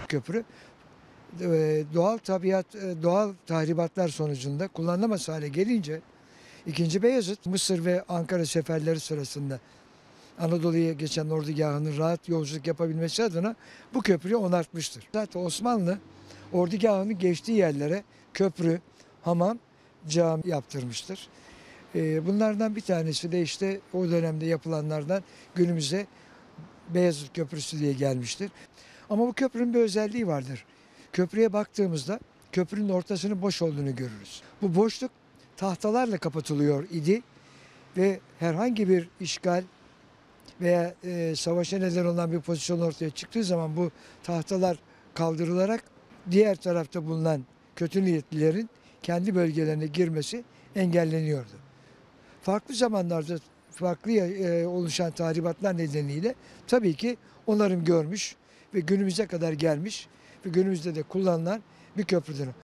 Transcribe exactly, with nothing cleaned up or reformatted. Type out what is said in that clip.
köprü. Eee, doğal tabiat, eee, doğal tahribatlar sonucunda kullanılamaz hale gelince ikinci. Beyazıt, Mısır ve Ankara seferleri sırasında Anadolu'ya geçen ordugahının rahat yolculuk yapabilmesi adına bu köprüyü onartmıştır. Zaten Osmanlı ordugahının geçtiği yerlere köprü, hamam, cami yaptırmıştır. Eee, bunlardan bir tanesi de işte o dönemde yapılanlardan günümüze Beyazıt Köprüsü diye gelmiştir. Ama bu köprünün bir özelliği vardır. Köprüye baktığımızda köprünün ortasının boş olduğunu görürüz. Bu boşluk tahtalarla kapatılıyor idi ve herhangi bir işgal veya e, savaşa neden olan bir pozisyon ortaya çıktığı zaman bu tahtalar kaldırılarak diğer tarafta bulunan kötü niyetlilerin kendi bölgelerine girmesi engelleniyordu. Farklı zamanlarda farklı e, oluşan tahribatlar nedeniyle tabii ki onarım görmüş ve günümüze kadar gelmiş ve günümüzde de kullanılan bir köprüdür.